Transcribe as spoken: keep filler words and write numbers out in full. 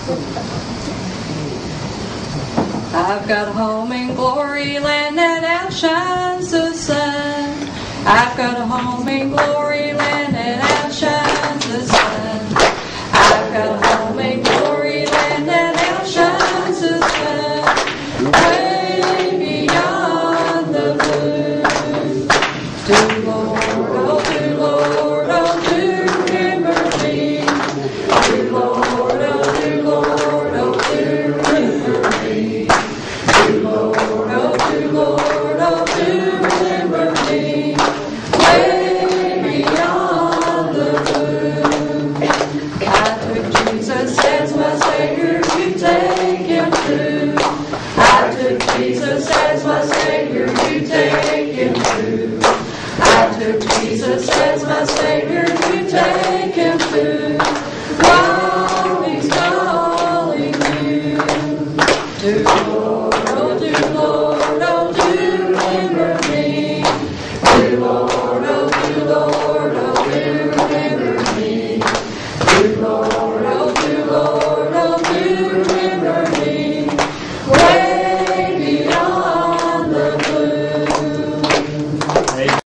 I've got a home in glory land that outshines the sun. I've got a home in glory.